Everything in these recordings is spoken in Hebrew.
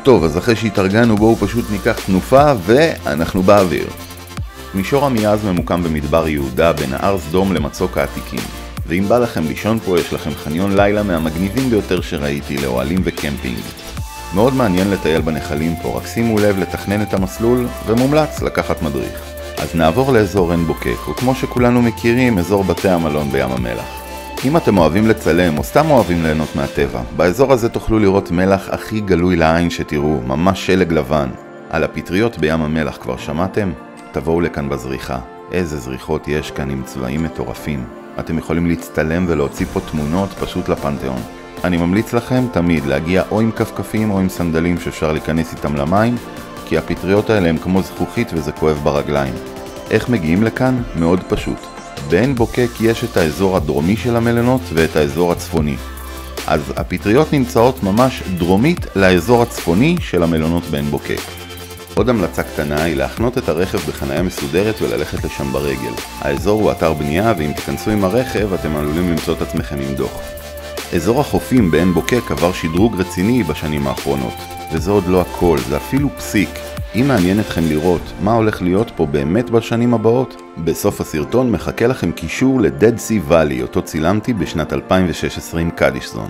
טוב, אז אחרי שהתארגנו בואו פשוט ניקח תנופה ואנחנו באוויר. מישור עמיעז ממוקם במדבר יהודה בין נהר סדום למצוק העתיקים. ואם בא לכם לישון פה, יש לכם חניון לילה מהמגניבים ביותר שראיתי לאוהלים וקמפינג. מאוד מעניין לטייל בנחלים פה, רק שימו לב לתכנן את המסלול ומומלץ לקחת מדריך. אז נעבור לאזור עין בוקק, או כמו שכולנו מכירים, אזור בתי המלון בים המלח. אם אתם אוהבים לצלם או סתם אוהבים ליהנות מהטבע, באזור הזה תוכלו לראות מלח הכי גלוי לעין שתראו, ממש שלג לבן. על הפטריות בים המלח כבר שמעתם? תבואו לכאן בזריחה. איזה זריחות יש כאן עם צבעים מטורפים. אתם יכולים להצטלם ולהוציא פה תמונות פשוט לפנתיאון. אני ממליץ לכם תמיד להגיע או עם כפכפים או עם סנדלים שאפשר להיכנס איתם למים, כי הפטריות האלה הם כמו זכוכית וזה כואב ברגליים. איך מגיעים לכאן? מאוד פשוט. בעין בוקק יש את האזור הדרומי של המלונות ואת האזור הצפוני. אז הפטריות נמצאות ממש דרומית לאזור הצפוני של המלונות בעין בוקק. עוד המלצה קטנה היא להחנות את הרכב בחניה מסודרת וללכת לשם ברגל. האזור הוא אתר בנייה, ואם תיכנסו עם הרכב אתם עלולים למצוא את עצמכם עם דוח. אזור החופים בעין בוקק עבר שדרוג רציני בשנים האחרונות, וזה עוד לא הכל, זה אפילו פסיק. אם מעניין אתכם לראות מה הולך להיות פה באמת בשנים הבאות, בסוף הסרטון מחכה לכם קישור ל-Dead Sea Valley, אותו צילמתי בשנת 2016 עם קדישזון.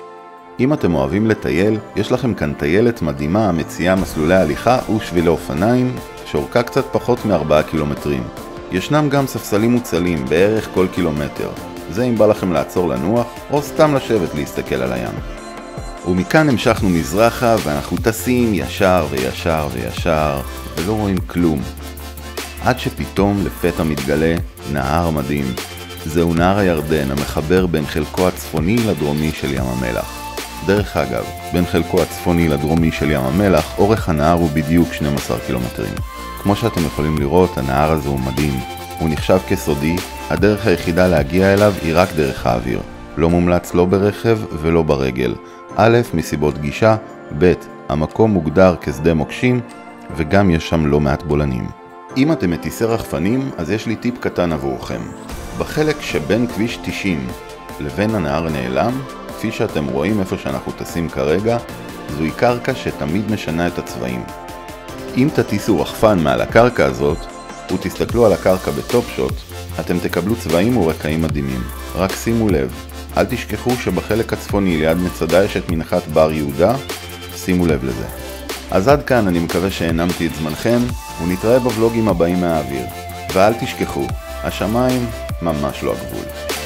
אם אתם אוהבים לטייל, יש לכם כאן טיילת מדהימה המציעה מסלולי הליכה ושבילי אופניים, שאורכה קצת פחות מ4 קילומטרים. ישנם גם ספסלים מוצלים בערך כל קילומטר. זה אם בא לכם לעצור לנוח, או סתם לשבת להסתכל על הים. ומכאן המשכנו מזרחה, ואנחנו טסים ישר וישר וישר, ולא רואים כלום. עד שפתאום לפתע מתגלה נהר מדהים. זהו נהר הירדן המחבר בין חלקו הצפוני לדרומי של ים המלח. דרך אגב, בין חלקו הצפוני לדרומי של ים המלח, אורך הנהר הוא בדיוק 12 קילומטרים. כמו שאתם יכולים לראות, הנהר הזה הוא מדהים. הוא נחשב כסודי, הדרך היחידה להגיע אליו היא רק דרך האוויר. לא מומלץ לא ברכב ולא ברגל. א', מסיבות גישה, ב', המקום מוגדר כשדה מוקשים, וגם יש שם לא מעט בולנים. אם אתם מטיסי רחפנים, אז יש לי טיפ קטן עבורכם. בחלק שבין כביש 90 לבין הנהר נעלם, כפי שאתם רואים איפה שאנחנו טסים כרגע, זוהי קרקע שתמיד משנה את הצבעים. אם תטיסו רחפן מעל הקרקע הזאת, ותסתכלו על הקרקע בטופ שוט, אתם תקבלו צבעים ורקעים מדהימים. רק שימו לב, אל תשכחו שבחלק הצפוני ליד מצדה יש את מנחת בר יהודה, שימו לב לזה. אז עד כאן, אני מקווה שהנמתי את זמנכם, ונתראה בוולוגים הבאים מהאוויר. ואל תשכחו, השמיים ממש לא הגבול.